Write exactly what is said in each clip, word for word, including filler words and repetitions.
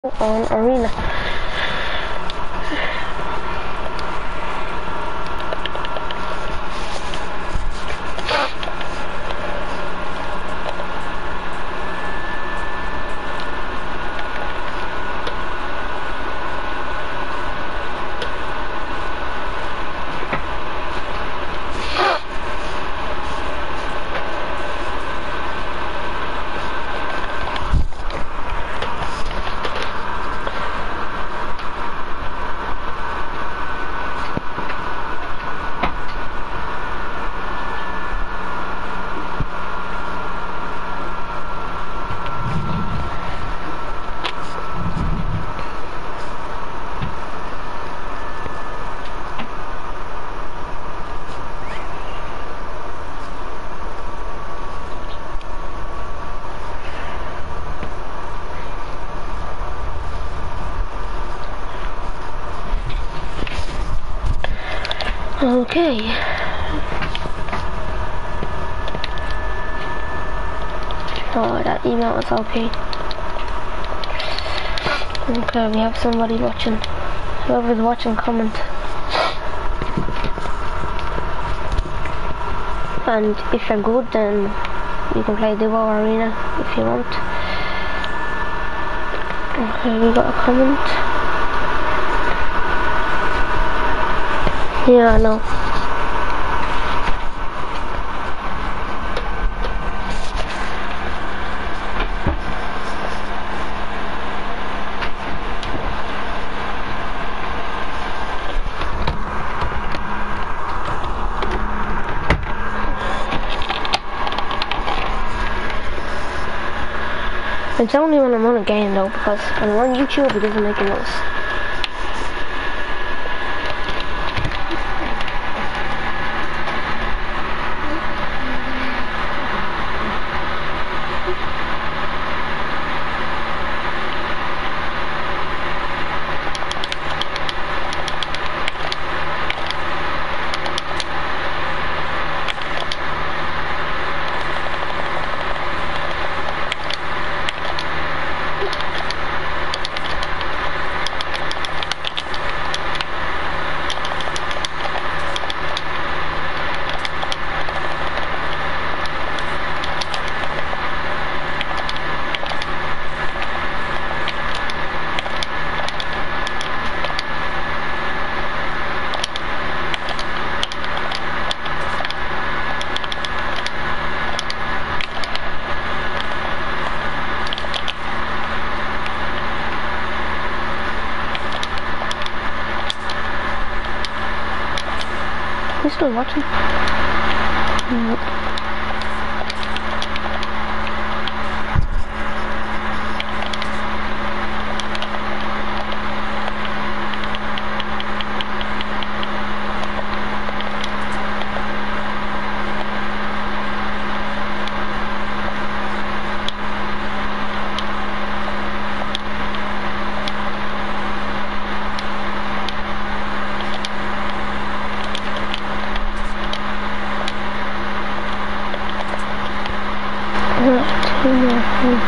on Arena. Okay. Oh, that email is okay. Okay, we have somebody watching. Whoever's watching, comment. And if you're good, then you can play Duo Arena if you want. Okay, we got a comment. Yeah, I know. It's only when I'm on a game though, because when I'm on YouTube it doesn't make a noise. You still watching? Nope. Two more things.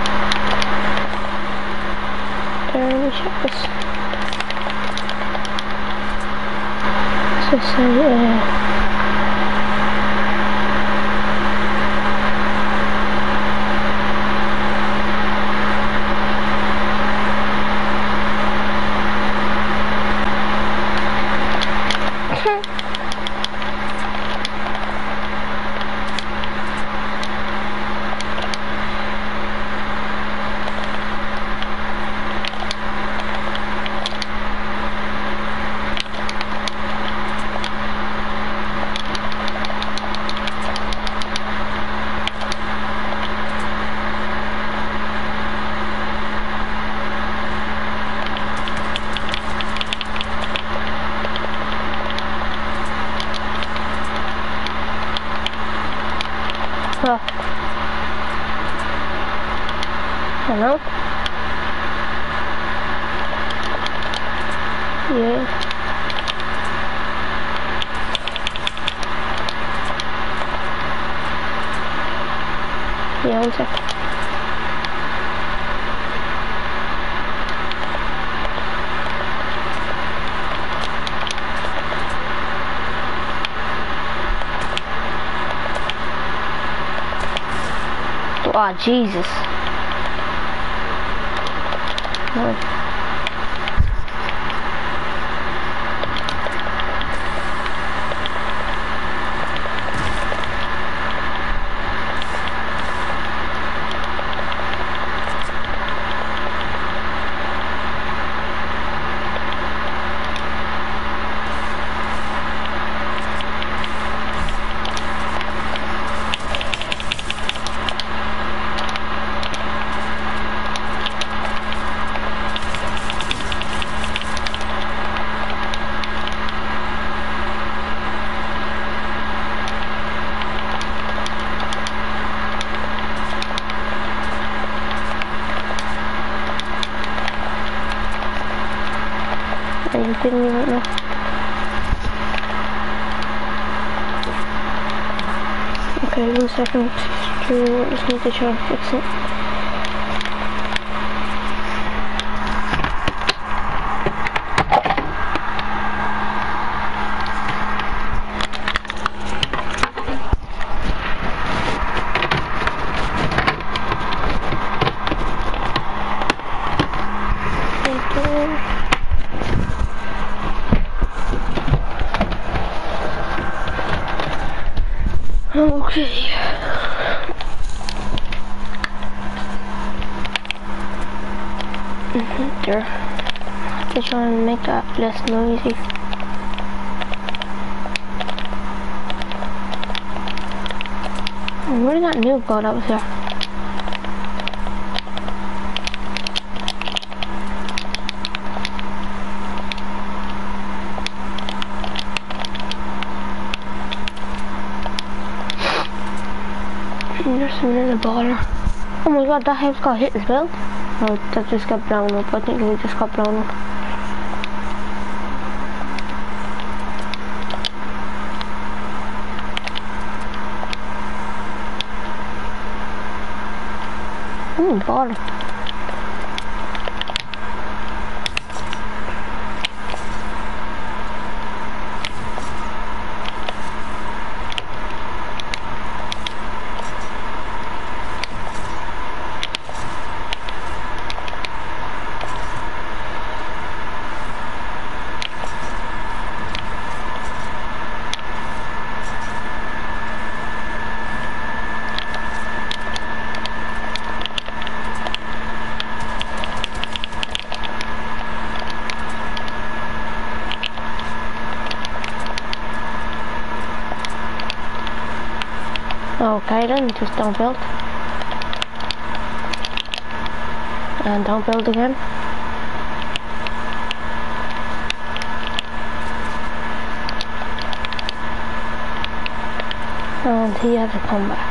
There, let me check this. So say, uh, oh. Hello? Yeah. Yeah, one sec. Oh, Jesus. No. Are you kidding me right now? Okay, one second. To just need to try and fix it. Okay. Mm-hmm, there. Just try and make that less noisy. Where did that noob go that was there? There's some in the baller. Oh my god, that house got hit as well. Oh, that just got blown up. I think it just got blown up. I'm in the baller. Okay then, just don't build. And don't build again. And he has to come back.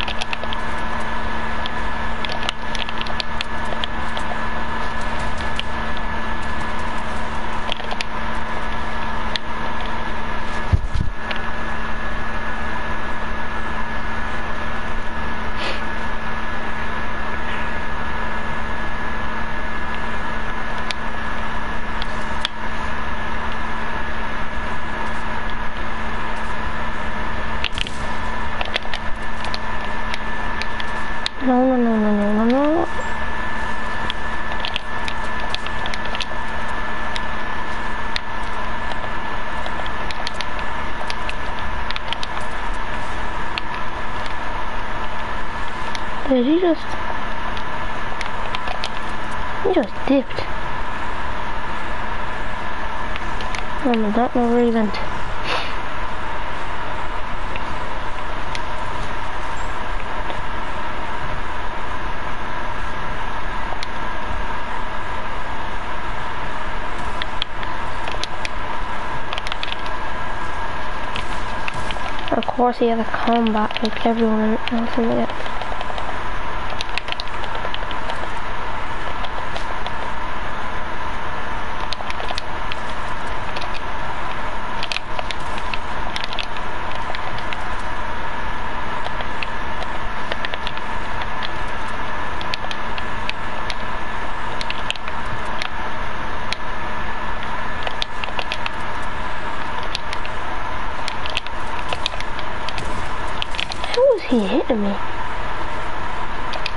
No, no, no, no, no, no, no. Did he just... He just dipped. Oh, I don't know where he went. Of course he has a combat like everyone else in it. How was he hitting me?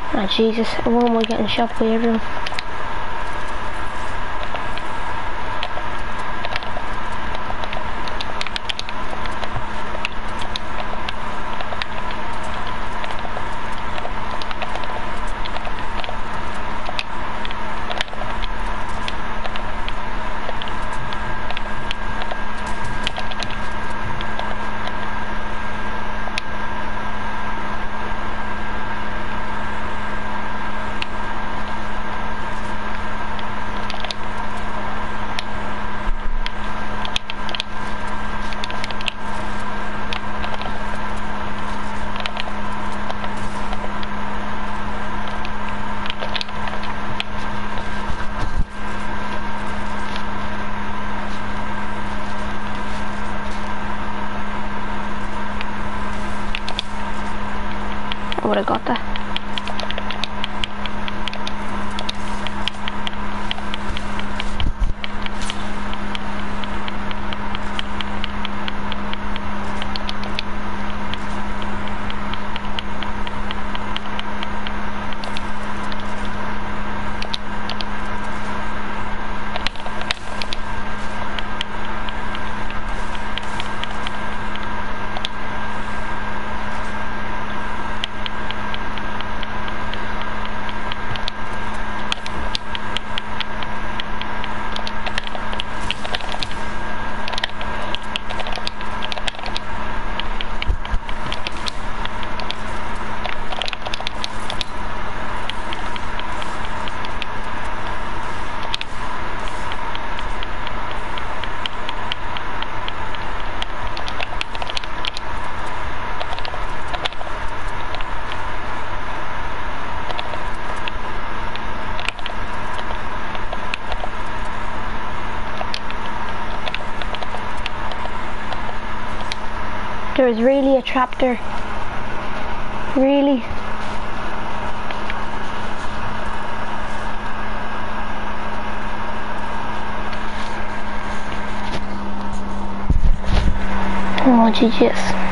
Ah, Jesus, why am I getting shot by everyone? I would have got that. There is really a trap there. Really. Oh, G G S.